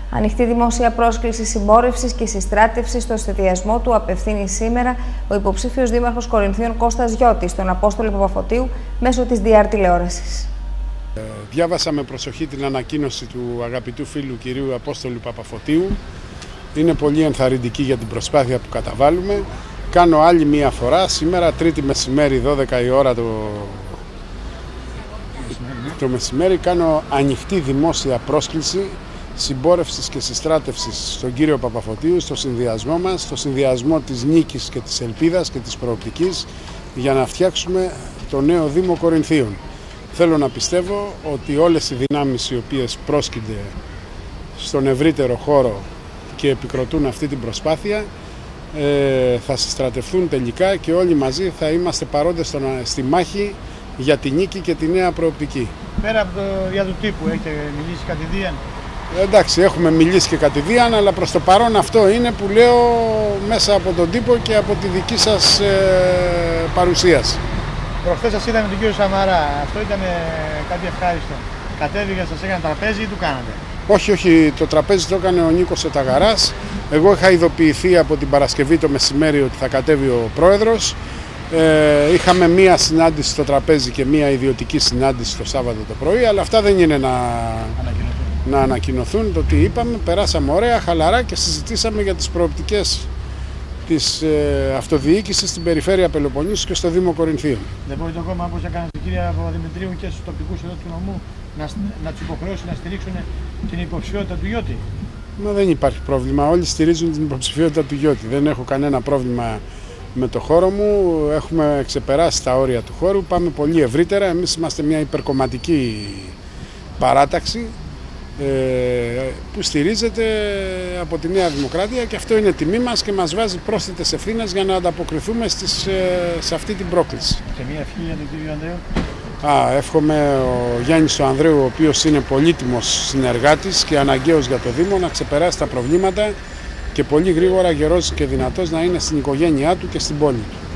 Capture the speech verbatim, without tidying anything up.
Ανοιχτή δημόσια πρόσκληση συμπόρευσης και συστράτευσης στο εστιασμό του απευθύνει σήμερα ο υποψήφιος δήμαρχος Κορινθίων Κώστας Γιώτης στον Απόστολο Παπαφωτίου μέσω της ντι αρ τηλεόρασης. Ε, διάβασα με προσοχή την ανακοίνωση του αγαπητού φίλου κυρίου Απόστολου Παπαφωτίου. Είναι πολύ ενθαρρυντική για την προσπάθεια που καταβάλουμε. Κάνω άλλη μία φορά, σήμερα τρίτη μεσημέρι, δώδεκα η ώρα το, το μεσημέρι, κάνω ανοιχτή δημόσια πρόσκληση συμπόρευσης και συστράτευσης στον κύριο Παπαφωτίου, στο συνδυασμό μας, στο συνδυασμό της νίκης και της ελπίδας και της προοπτικής για να φτιάξουμε το νέο Δήμο Κορινθίων. Θέλω να πιστεύω ότι όλες οι δυνάμεις οι οποίες πρόσκυνται στον ευρύτερο χώρο και επικροτούν αυτή την προσπάθεια ε, θα συστρατευτούν τελικά και όλοι μαζί θα είμαστε παρόντες στο, στη μάχη για τη νίκη και τη νέα προοπτική. Πέρα από το δια του τύπου έχετε μιλήσει κατηδίαν? Εντάξει, έχουμε μιλήσει και κατηδίαν, αλλά προς το παρόν αυτό είναι που λέω μέσα από τον τύπο και από τη δική σας ε, παρουσίαση. Προχθές σας είδαμε τον κύριο Σαμαρά, αυτό ήταν κάτι ευχάριστο. Κατέβηκε, σας έκανε τραπέζι ή του κάνατε? Όχι, όχι, το τραπέζι το έκανε ο Νίκος Εταγαράς. Εγώ είχα ειδοποιηθεί από την Παρασκευή το μεσημέρι ότι θα κατέβει ο πρόεδρος. Ε, είχαμε μία συνάντηση στο τραπέζι και μία ιδιωτική συνάντηση το Σάββατο το πρωί, αλλά αυτά δεν είναι να ανακοινωθούν. να ανακοινωθούν. Το τι είπαμε, περάσαμε ωραία, χαλαρά και συζητήσαμε για τις προοπτικές της ε, αυτοδιοίκησης στην περιφέρεια Πελοποννήσου και στο Δήμο Κορινθίων. Δεν μπορεί το κόμμα, όπως έκανε η κυρία Παπαδημητρίου και στους τοπικούς εδώ του νομού, να, να τους υποχρεώσει να στηρίξουν την υποψηφιότητα του Γιώτη? Μα δεν υπάρχει πρόβλημα. Όλοι στηρίζουν την υποψηφιότητα του Γιώτη. Δεν έχω κανένα πρόβλημα με το χώρο μου. Έχουμε ξεπεράσει τα όρια του χώρου. Πάμε πολύ ευρύτερα. Εμείς είμαστε μια υπερκομματική παράταξη που στηρίζεται από τη Νέα Δημοκρατία και αυτό είναι τιμή μας και μας βάζει πρόσθετες ευθύνες για να ανταποκριθούμε στις, σε αυτή την πρόκληση. Και μια ευχή για τον κύριο Ανδρέου. Α, εύχομαι ο Γιάννης ο Ανδρέου, ο οποίος είναι πολύτιμος συνεργάτης και αναγκαίος για το Δήμο, να ξεπεράσει τα προβλήματα και πολύ γρήγορα γερός και δυνατός να είναι στην οικογένειά του και στην πόλη του.